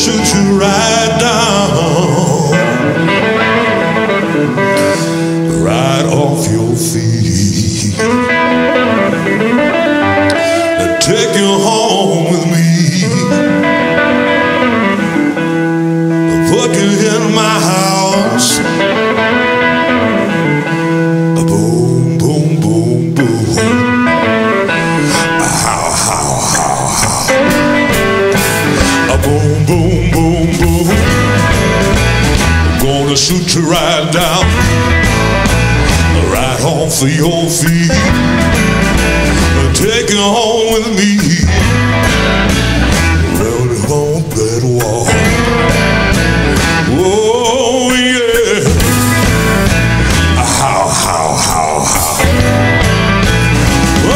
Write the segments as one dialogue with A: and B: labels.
A: shoot you right down, right off your feet, and take you home with me, put you in my house. Boom, boom, boom, boom. How, how, how, how. Boom, boom, boom, boom. I'm gonna shoot you right down, right off of your feet, and take you home with me, round on that wall. Oh yeah. How, how, how, how. Oh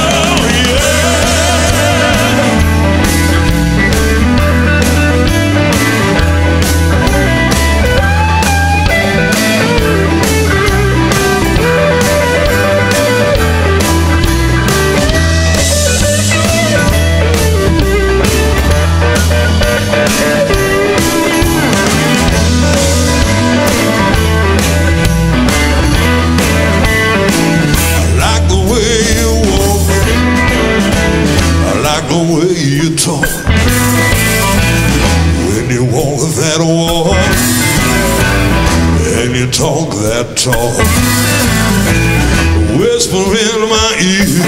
A: the way you talk when you walk that walk and you talk that talk, whisper in my ear,